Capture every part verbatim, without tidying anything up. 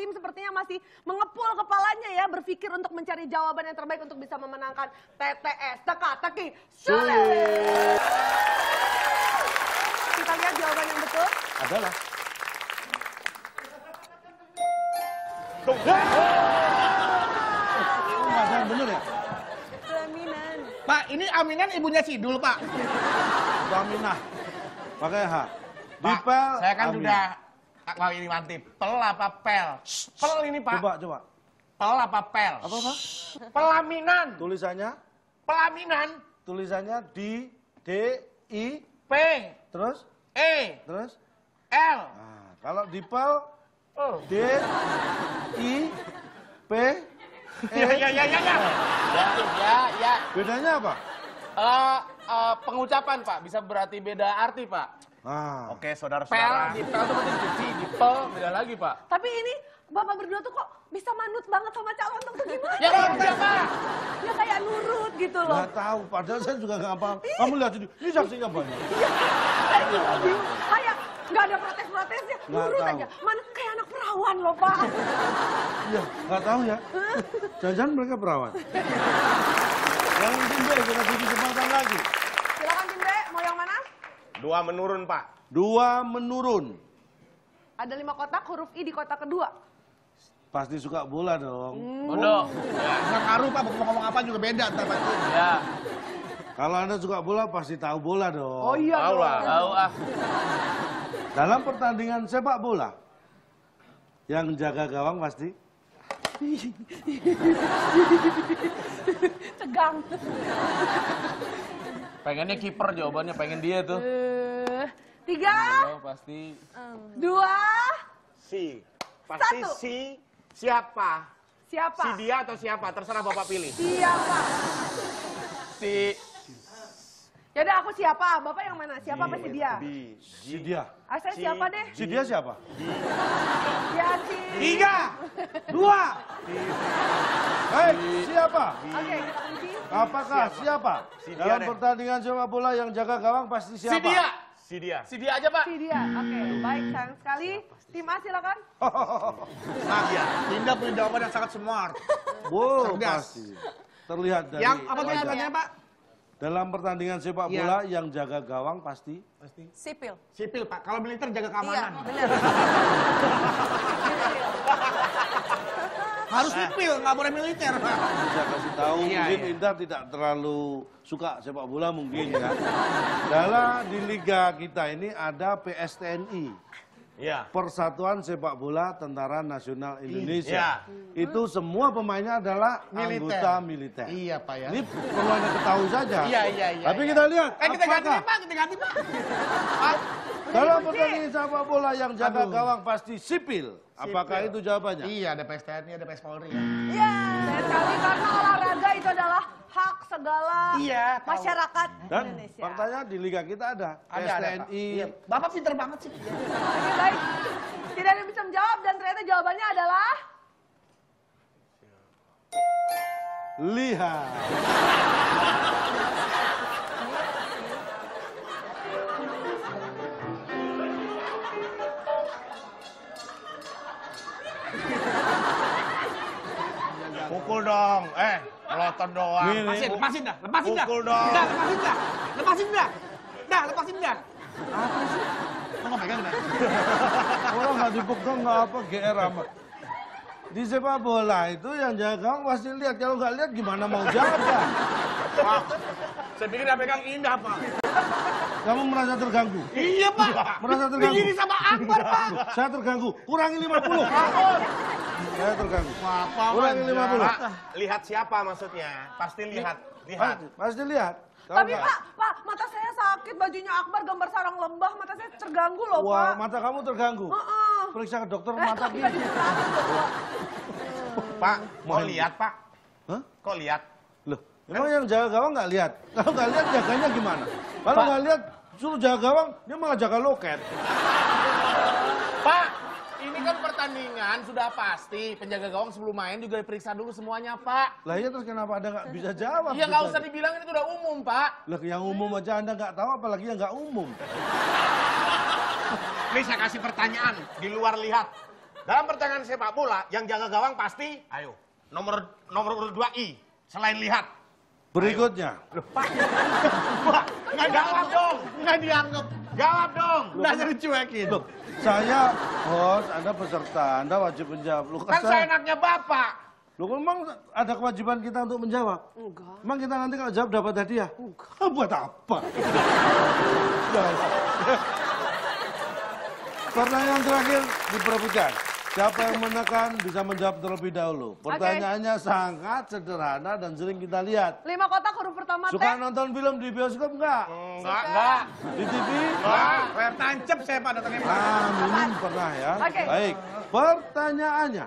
tim sepertinya masih mengepul kepalanya ya, berpikir untuk mencari jawaban yang terbaik untuk bisa memenangkan T T S Teka-teki Sulit. Kita lihat jawaban yang betul. Adalah. Tuh. Pasangan bener ya? Pelaminan. Pak, ini Aminan ibunya Sidul, Pak. Itu Aminah. Pakai H. Pak, Dipel. saya kan Aminah. sudah Wah ini mantip. Pel apa pel? Pel ini, Pak. Coba, coba. Pel apa pel? Apa, apa? Pelaminan. Tulisannya? Pelaminan. Tulisannya di D I P. terus E. terus L. nah, kalau dipel Oh. D I P E. Ya, ya, ya, ya, ya. Ya, ya, ya. Bedanya apa? Eh, eh, pengucapan, Pak. Bisa berarti beda arti, Pak. Ah. Oke, saudara-saudara. Pel, di pel itu penting cuci, di pel beda lagi, Pak. Tapi ini bapak berdua tuh kok bisa manut banget sama calon tuh gimana? Ya, kalau tidak, Pak. Ya kayak nurut gitu loh. Nggak tahu, padahal saya juga nggak paham. Kamu lihat ini, ini saksinya banyak. Saya juga bingung. Kayak nggak ada protes-protesnya, Nggak nurut tahu. aja. Mana kayak anak perawan loh, Pak. Iya, nggak tahu ya. Jangan-jangan mereka perawat. Yang Timbe, kita beri kesempatan lagi. Silakan Timbe, mau yang mana? Dua menurun, Pak. Dua menurun. Ada lima kotak, huruf I di kotak kedua. Pasti suka bola dong. Bodoh. Ya, nggak ngaruh, Pak. Mau ngomong apa juga beda ntar, Pak. Ya. Kalau Anda suka bola, pasti tahu bola dong. Oh iya Tahu dong. lah. Tahu ah. Dalam pertandingan sepak bola, yang jaga gawang pasti Tegang. Pengennya kiper jawabannya, pengen dia tuh. Eh, tiga, Oh, pasti. dua, Si. Pasti Satu. si siapa? siapa? Si dia atau siapa? Terserah Bapak pilih. Siapa? Si Yaudah aku siapa? Bapak yang mana? Siapa apa si dia? Di. si dia. Ah, saya Si- siapa deh? Si dia siapa? Ya si. Tiga. Dua. Hei, siapa? Oke, kita kunci. Apakah siapa? Si dia Dalam deh. pertandingan sepak bola yang jaga gawang pasti siapa? Si dia. Si dia. Si dia aja, Pak. Si dia. Oke, baik sayang sekali. Tim A silakan. Nah, ya. Dinda punya jawaban yang sangat smart. Wow, Cerdas. pasti. Terlihat dari Yang apa wajah. tulisannya, Pak? Dalam pertandingan sepak Iya. bola yang jaga gawang pasti Pasti. Sipil. Sipil, Pak. Kalau militer jaga Iya, keamanan. benar. Harus sipil, nggak boleh militer, Pak. bisa kasih tahu. Iya, Mungkin iya. Indah tidak terlalu suka sepak bola mungkin ya. Dalam di liga kita ini ada P S T N I. Iya. Persatuan Sepak Bola Tentara Nasional Indonesia. Iya. Itu semua pemainnya adalah Militer. anggota militer. Iya, Pak ya. Ini perlu Anda ketahui saja. Iya, iya, iya. Tapi iya. kita lihat, Eh, kita ganti, apakah Pak. Kita ganti, Pak. Pak. dalam pertandingan sepak bola yang jaga Aduh. gawang pasti sipil. Apakah Sipil. itu jawabannya? Iya, ada P S T N I, ada P S Polri ya. Iya. Dan kali karena olahraga itu adalah hak segala Iya, tahu. masyarakat Dan Indonesia. faktanya di liga kita ada, Ada, ada, Pak. P S T N I. Iya. Bapak pinter banget sih. Oke, baik. Tidak ada yang bisa menjawab dan ternyata jawabannya adalah Lihat. Pukul dong. Eh, peloton doang. Nih, nih. Lepasin, lepasin dah. Lepasin dah. Pukul dong. Dah, lepasin dah. Lepasin dah. Dah, lepasin dah. Apa sih? Kok nggak pegang dah? Orang nggak dipegang nggak apa, G R amat. Di sepak bola itu yang jaga gawang pasti lihat. Kalau nggak lihat gimana mau jaga? Pak, saya pikir dia pegang Indah, Pak. Kamu merasa terganggu? Iya, Pak. Merasa terganggu? Begini sama Akbar, Pak. Saya terganggu. Kurangi lima puluh. Saya terganggu. Apa, Kurangi lima puluh. Pak, lihat siapa maksudnya? Pasti lihat. Lihat. Pasti, pasti lihat. Kalau Tapi nggak- Pak, Pak, mata saya sakit, bajunya Akbar gambar sarang lembah, mata saya terganggu loh, Wah, Pak. mata kamu terganggu. Heeh. Periksa ke dokter Eh, mata kok gini. nggak diperhatiin loh, Pak? Pak, mau Mohon. lihat, Pak? Hah? Kok lihat? Loh, emang yang jaga gawang nggak lihat? Kalau nggak lihat jaganya gimana? Kalau Pak. nggak lihat suruh jaga gawang, dia malah jaga loket. Pak, ini kan pertandingan sudah pasti. Penjaga gawang sebelum main juga diperiksa dulu semuanya, Pak. Lah iya terus kenapa Anda nggak bisa jawab? Iya, nggak gitu? usah dibilang, ini udah umum, Pak. Lah yang umum aja Anda nggak tahu, apalagi yang nggak umum. Nih saya kasih pertanyaan, di luar lihat. Dalam pertandingan sepak bola, yang jaga gawang pasti, ayo, nomor nomor urut dua I, selain lihat. Berikutnya. Pak, nggak jawab dong, nggak dianggap. Jawab dong, nggak jadi cuekin. Loh, saya host, Anda peserta, Anda wajib menjawab. Loh, Kan saya enaknya Bapak. Loh, memang ada kewajiban kita untuk menjawab? Enggak. Emang kita nanti kalau jawab dapat hadiah? Enggak. Ah, buat apa? Pertanyaan terakhir diperebutkan. Siapa yang menekan bisa menjawab terlebih dahulu. Pertanyaannya sangat sederhana dan sering kita lihat. Lima kotak huruf pertama T. Suka nonton film di bioskop enggak? Enggak, enggak. Di T V? Enggak, layar tancap saya Pak datangnya Pak. Ah, minim pernah ya. Oke. Baik, pertanyaannya.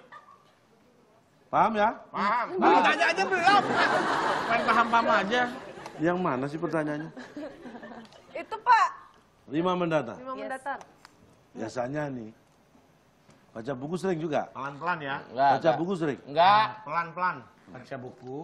Paham ya? Paham. Belum tanya aja belum. Main paham-paham aja. Yang mana sih pertanyaannya? Itu Pak. Lima mendatar. Lima mendatar. Biasanya nih, baca buku sering juga? Pelan-pelan ya. Enggak, Baca enggak. buku sering? Enggak. Pelan-pelan. Baca buku.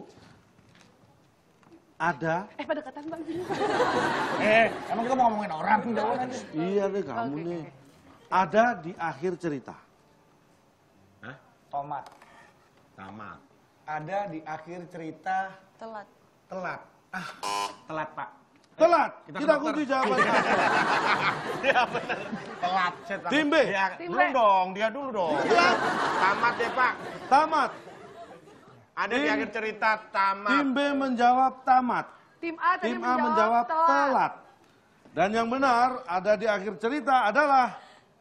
Ada? Eh pada dekatan Bang. Eh, emang kita mau ngomongin orang? Jawab aja. Iya deh kamu Oke, nih. oke. Ada di akhir cerita. Hah? Tomat. Tamat. Ada di akhir cerita Telat. telat. Ah, telat Pak. Telat. Kita Kita, ke dokter. kunci jawabannya. Iya benar. Telat. Set, Pak. Tim B. Dia, Tim belum B. dong, dia dulu dong. Telat. Tamat deh Pak. Tamat. Ada di Tim- akhir cerita tamat. Tim B menjawab tamat. Tim A tadi Tim A menjawab telat. Dan yang benar ada di akhir cerita adalah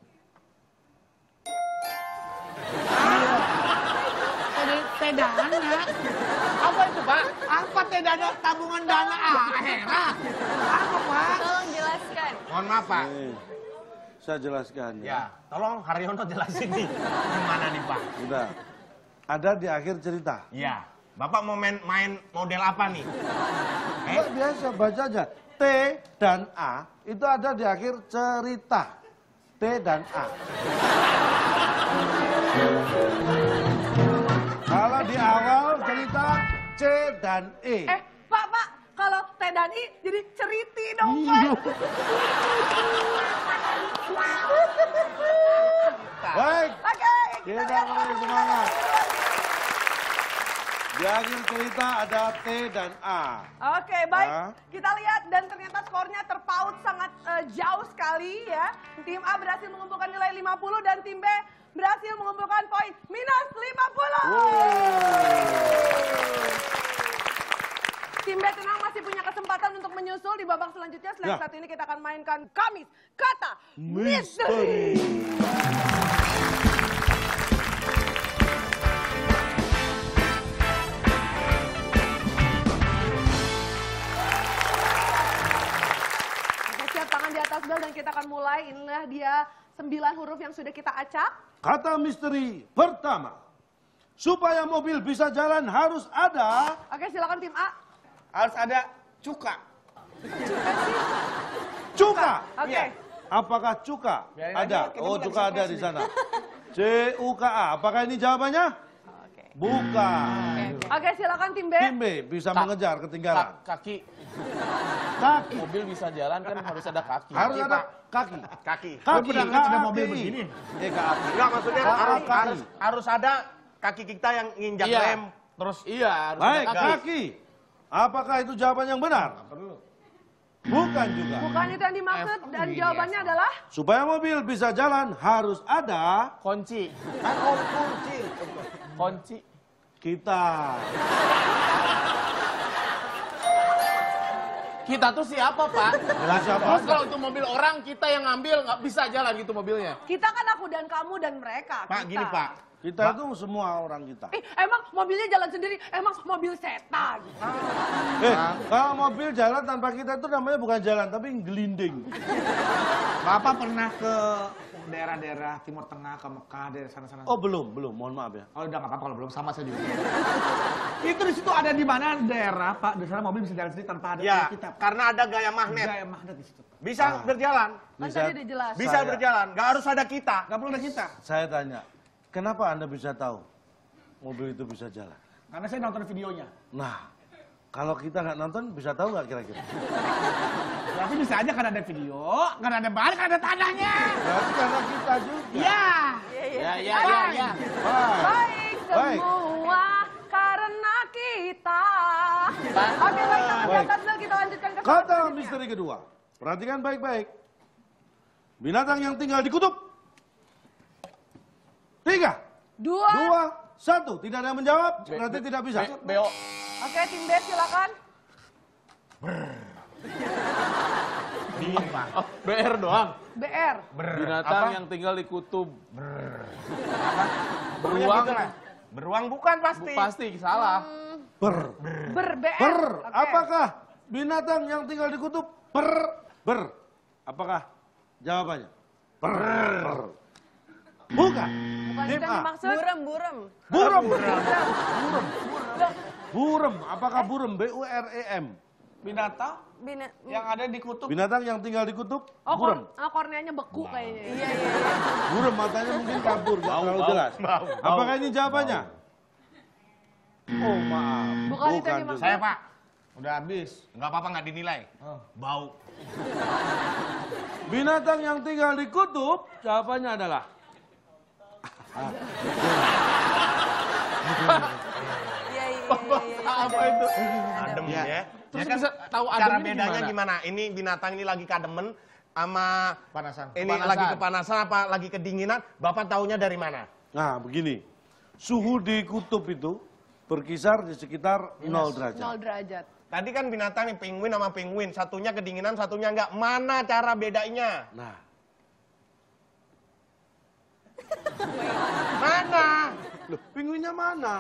Teh dana. Apa itu Pak? Apa teh dana tabungan dana akhirat? Apa Pak? Tolong jelaskan. Mohon maaf Pak. Eh, saya jelaskan ya. Ya, tolong Haryono jelasin nih. Gimana nih Pak? Udah. Ada di akhir cerita. Iya. Bapak mau main, main model apa nih? Eh? Enggak, biasa baca aja. T dan A itu ada di akhir cerita. T dan A. Kalau di awal cerita C dan E. Eh Pak, Pak. Kalau T dan I jadi ceriti dong Pak. Iya. Baik, Oke, kita kita lihat. beri semangat. Di akhir cerita ada T dan A. Oke, baik. Ah. Kita lihat dan ternyata skornya terpaut sangat eh, jauh sekali ya. Tim A berhasil mengumpulkan nilai lima puluh dan tim B berhasil mengumpulkan poin minus lima puluh. Tim B tenang masih punya kesempatan untuk menyusul di babak selanjutnya. Selain Ya. saat ini kita akan mainkan Kamis Kata Misteri. Misteri. Oke, siap tangan di atas bel dan kita akan mulai. Inilah dia sembilan huruf yang sudah kita acak. Kata misteri pertama. Supaya mobil bisa jalan harus ada. Oke, silakan tim A. Harus ada cuka. Cuka. Oke. Iya. Apakah cuka? Biarin Ada. aja, kita Oh, bukan cuka ada surprise di nih. sana. C U K A. Apakah ini jawabannya? Oke. Bukan. Oke, silakan tim B. Tim B bisa Kak. mengejar ketinggalan. Ka- kaki. Kaki. Mobil bisa jalan kan harus ada kaki. Harus Kaki, ada Pak. kaki. Kaki. Kaki. pernah lihat ada K A K I. mobil begini? Eh, kaki. Enggak, maksudnya Kaki. harus, Kaki. harus, harus ada kaki kita yang nginjak Iya. rem. Terus Iya, harus Baik, ada kaki. kaki. Apakah itu jawaban yang benar? Bukan juga. Bukan itu yang dimaksud F, dan oh, jawabannya iya. adalah Supaya mobil bisa jalan harus ada Kunci. kan oh, kunci. Kunci. kita. Kita tuh siapa, Pak? Jelas siapa? Terus kalau itu mobil orang, kita yang ngambil, nggak bisa jalan gitu mobilnya. kita kan aku dan kamu dan mereka. Pak, kita. gini Pak. Kita itu semua orang kita. Eh, emang mobilnya jalan sendiri? Emang mobil setan? Eh, kalau mobil jalan tanpa kita itu namanya bukan jalan, tapi gelinding. Bapak pernah ke daerah-daerah Timur Tengah, ke Mekah, daerah sana-sana? Oh belum, belum, mohon maaf ya. Oh, udah nggak apa-apa kalau belum, sama saya juga. Itu di situ ada di mana daerah Pak, di sana mobil bisa jalan sendiri tanpa ada Ya, kita. karena ada gaya magnet. Gaya magnet di situ. Bisa berjalan. Kan Bisa- tadi udah jelas. Bisa Saya- berjalan. Nggak harus ada kita. Nggak perlu ada kita. Saya tanya, kenapa Anda bisa tahu mobil itu bisa jalan? Karena saya nonton videonya. Nah, kalau kita nggak nonton bisa tahu nggak kira-kira? Tapi bisa aja kan ada video, kan ada bahan, kan ada tandanya. Berarti karena kita juga. Iya. Iya, iya, Ya, ya, ya, ya. Baik. Baik Baik. semua karena kita. Oke, baik, sama Baik. Tanzil kita lanjutkan ke soal Kata selanjutnya. misteri kedua. Perhatikan baik-baik. Binatang yang tinggal di kutub. Tiga, Dua. dua, satu. Tidak ada yang menjawab, berarti tidak bisa. Beo. Oke, tim B silakan. Oh, B R doang. B R. Binatang yang tinggal di kutub. Pokoknya Beruang. gitu lah. Beruang bukan pasti. Pasti salah. Ber, Ber, B R. ber. Oke. Apakah binatang yang tinggal di kutub? Per, ber. Apakah jawabannya? Per, ber. Bukan. Bukan Tim itu yang A. dimaksud? Burem, burem. Burem. Burem. Burem. Apakah burem? B U R E M. Binatang Bina, yang ada di kutub. Binatang yang tinggal di kutub? Oh, Burem. kor ah, korneanya beku kayaknya. iya, iya, iya. Burem matanya mungkin kabur, nggak terlalu jelas. Apakah ini jawabannya? Oh maaf. Bukan itu yang juga. dimaksud. Saya Pak, Udah habis. nggak apa-apa nggak dinilai. Bau. Binatang yang tinggal di kutub, jawabannya adalah Iya, iya, iya, iya. Apa itu? Adem Ya. ya. Terus Ya kan, bisa tahu cara ademnya bedanya gimana? gimana? Ini binatang ini lagi kademen sama Panasan. ini Kepanasan. lagi kepanasan apa lagi kedinginan? Bapak taunya dari mana? Nah, begini. Suhu di kutub itu berkisar di sekitar nol Nol derajat. derajat. Tadi kan binatang nih penguin sama penguin, satunya kedinginan, satunya enggak. Mana cara bedanya? Nah, Mana? loh, pinguinnya mana?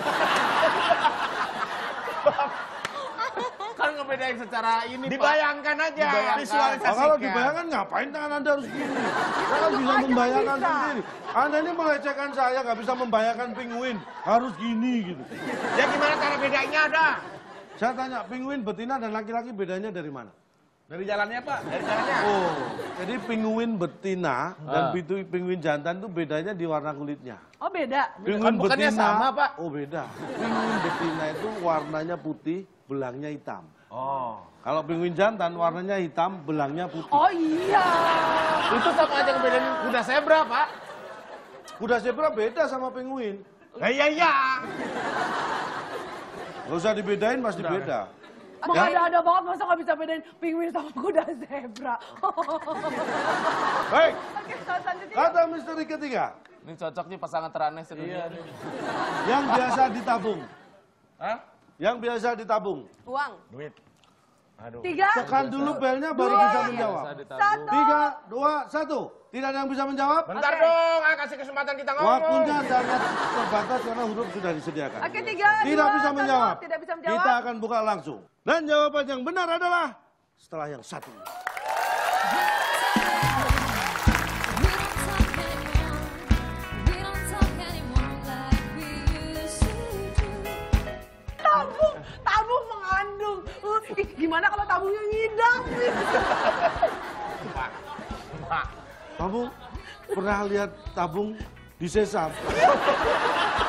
Kan ngebedain secara ini, Pak. Dibayangkan aja, Dibayangkan. visualisasikan. Oh, kalau dibayangkan ngapain tangan Anda harus gini? Saya kan bisa membayangkan bisa. sendiri. Anda ini melecehkan saya, nggak bisa membayangkan pinguin. Harus gini gitu. Ya gimana cara bedanya ada? Saya tanya, pinguin betina dan laki-laki bedanya dari mana? Dari jalannya, Pak. Dari caranya. Oh, jadi pinguin betina dan Ah. pitu pinguin jantan itu bedanya di warna kulitnya. Oh, beda. Pinguin bukannya betina, sama, Pak? Oh beda. Pinguin betina itu warnanya putih, belangnya hitam. Oh. Kalau pinguin jantan warnanya hitam, belangnya putih. Oh iya. Itu sama aja ngebedain kuda zebra, Pak. Kuda zebra beda sama pinguin. Nah, iya iya. Gak usah dibedain, pasti beda. Emang ada-ada banget, masa nggak bisa bedain pinguin sama kuda zebra. Baik, Oke, soal selanjutnya. kata misteri ketiga. Ini cocok nih pasangan teraneh sedunia. Iya, Yang biasa ditabung. Hah? Yang biasa ditabung. Uang. Duit. Aduh. Tiga. Tekan dulu belnya baru Dua. bisa menjawab. Satu. Tiga, dua, satu. Tidak ada yang bisa menjawab. Bentar Oke. dong, ah, kasih kesempatan kita ngomong. Waktunya sangat terbatas karena huruf sudah disediakan. Oke, tiga, Tidak dua, bisa satu. menjawab. Tidak bisa menjawab. Kita akan buka langsung. Dan jawaban yang benar adalah setelah yang satu. We don't talk anymore. We don't talk anymore like we used to do. Tabung, tabung mengandung. Uh, ih, gimana kalau tabungnya ngidam? Pak. Pak. Kamu pernah lihat tabung di sesam?